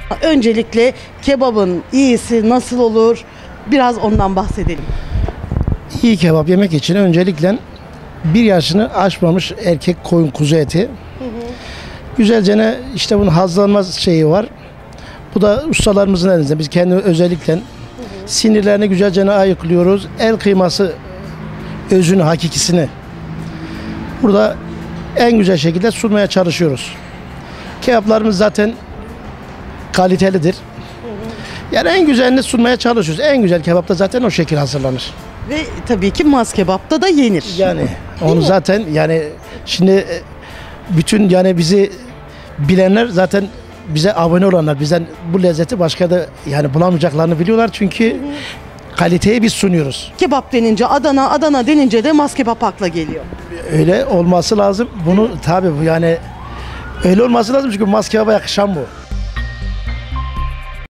Öncelikle kebabın iyisi nasıl olur? Biraz ondan bahsedelim. İyi kebap yemek için öncelikle 1 yaşını aşmamış erkek koyun kuzu eti. Güzelce işte bunun hazlanma şeyi var. Bu da ustalarımızın elinde. Biz kendi özellikle sinirlerini güzelce ayıklıyoruz. El kıyması özünü, hakikisini burada en güzel şekilde sunmaya çalışıyoruz. Kebaplarımız zaten kalitelidir. Yani en güzelini sunmaya çalışıyoruz. En güzel kebap da zaten o şekil hazırlanır. Ve tabii ki Maz Kebap'ta da yenir. Yani onu zaten yani şimdi bütün yani bizi bilenler zaten bize abone olanlar bizden bu lezzeti başka da yani bulamayacaklarını biliyorlar çünkü kaliteyi biz sunuyoruz. Kebap denince Adana, Adana denince de Maz Kebap akla geliyor. Öyle olması lazım. Bunu tabii yani öyle olması lazım çünkü Maz kebaba yakışan bu.